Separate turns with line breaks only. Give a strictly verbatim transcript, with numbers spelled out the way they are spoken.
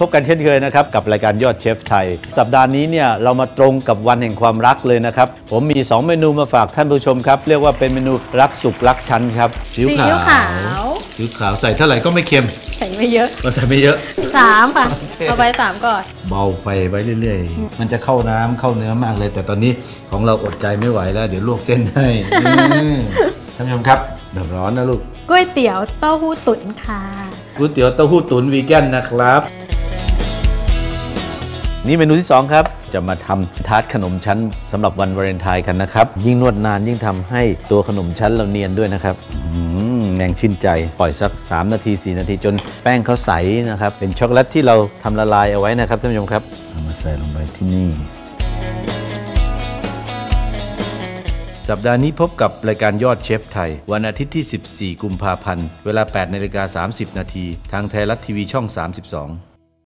พบกันเช่นเคยนะครับกับรายการยอดเชฟไทยสัปดาห์นี้เนี่ยเรามาตรงกับวันแห่งความรักเลยนะครับผมมีสองเมนูมาฝากท่านผู้ชมครับเรียกว่าเป็นเมนูรักสุขรักชั้นครับ
ซีอิ๊วขาว
ซีอิ๊วขาวใส่เท่าไหร่ก็ไม่เค็ม
ใส่ไม่เยอะ
เราใส่ไม่เยอะ
สามค่ะเอาไปสามก่อน
เบาไฟไว้เรื่อยๆมันจะเข้าน้ำเข้าเนื้อมากเลยแต่ตอนนี้ของเราอดใจไม่ไหวแล้วเดี๋ยวลวกเส้นให้ท่านผู้ชมครับน้ำร้อนนะลูก
ก๋วยเตี๋ยวเต้าหู้ตุ๋นค่ะ
ก๋วยเตี๋ยวเต้าหู้ตุ๋นวีแกนนะครับนี่เมนูที่สองครับจะมาทำทาร์ตขนมชั้นสำหรับวันวาเลนไทน์กันนะครับยิ่งนวดนานยิ่งทำให้ตัวขนมชั้นเราเนียนด้วยนะครับแมงชื่นใจปล่อยสักสามนาทีสี่นาทีจนแป้งเขาใสนะครับเป็นช็อกโกแลตที่เราทำละลายเอาไว้นะครับท่านผู้ชมครับเอามาใส่ลงไปที่นี่สัปดาห์นี้พบกับรายการยอดเชฟไทยวันอาทิตย์ที่สิบสี่กุมภาพันธ์เวลา แปดนาฬิกาสามสิบนาทีทางไทยรัฐทีวีช่องสามสิบสอง